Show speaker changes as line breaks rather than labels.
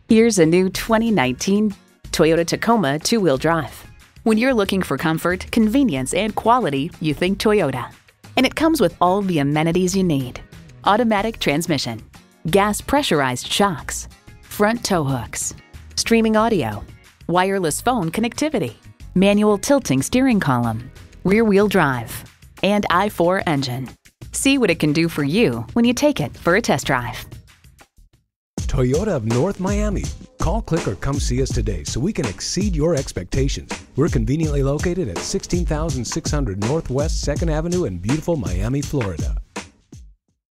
Here's a new 2019 Toyota Tacoma two-wheel drive. When you're looking for comfort, convenience, and quality, you think Toyota. And it comes with all the amenities you need. Automatic transmission, gas pressurized shocks, front tow hooks, streaming audio, wireless phone connectivity, manual tilting steering column, rear-wheel drive, and i4 engine. See what it can do for you when you take it for a test drive.
Toyota of North Miami. Call, click, or come see us today so we can exceed your expectations. We're conveniently located at 16,600 Northwest 2nd Avenue in beautiful Miami, Florida.